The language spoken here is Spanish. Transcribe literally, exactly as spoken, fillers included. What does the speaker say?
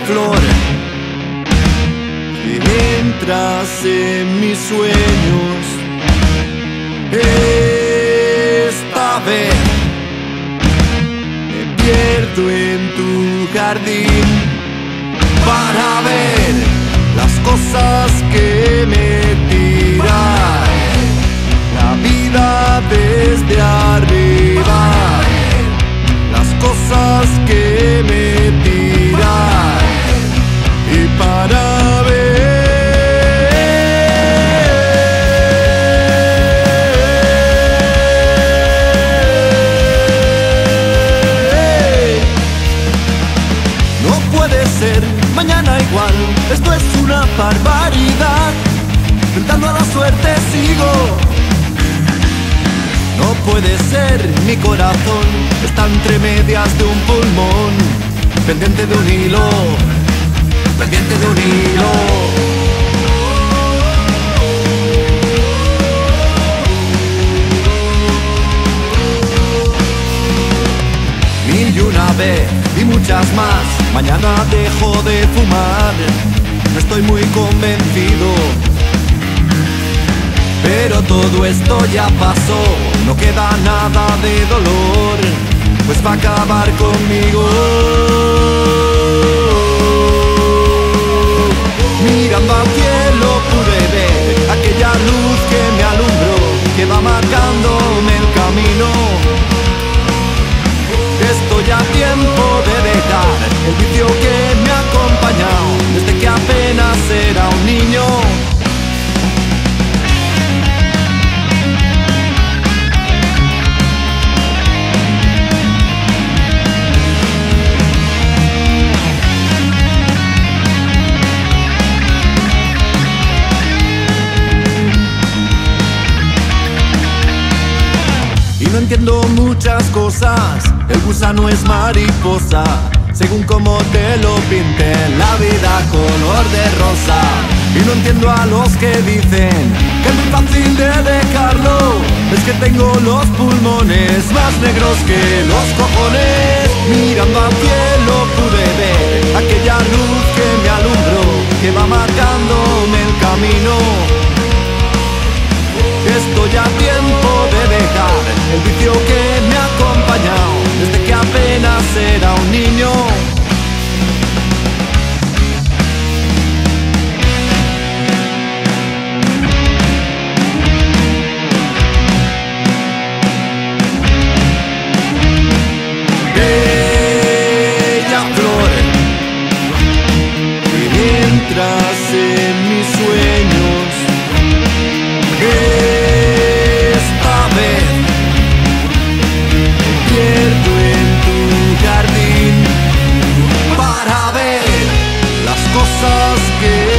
flor que entras en mis sueños. Esta vez me pierdo en tu jardín para ver las cosas que me tiran la vida desde arriba, las cosas que me tiran y para mañana igual, esto es una barbaridad. Tentando a la suerte sigo. No puede ser, mi corazón está entre medias de un pulmón, pendiente de un hilo, pendiente de un hilo. Mil y una vez y muchas más. Mañana dejo de fumar, no estoy muy convencido, pero todo esto ya pasó, no queda nada de dolor, pues va a acabar conmigo. Mirando al cielo pude ver aquella luz que me alumbró, que va marcándome el camino. Estoy a tiempo de dejar el vicio que me ha acompañado desde que apenas era un niño. Y no entiendo muchas cosas, el gusano es mariposa, según como te lo pinten, la vida color de rosa. Y no entiendo a los que dicen que es muy fácil de dejarlo, es que tengo los pulmones más negros que los cojones. Mirando al cielo pude ver aquella luz que me alumbró, que va marcándome el camino. Estoy a tiempo de dejar el vicio que me ha acompañado desde que apenas era un niño. Bella flor que entras en mis sueños. Esta vez me pierdo en tu jardín para ver las cosas que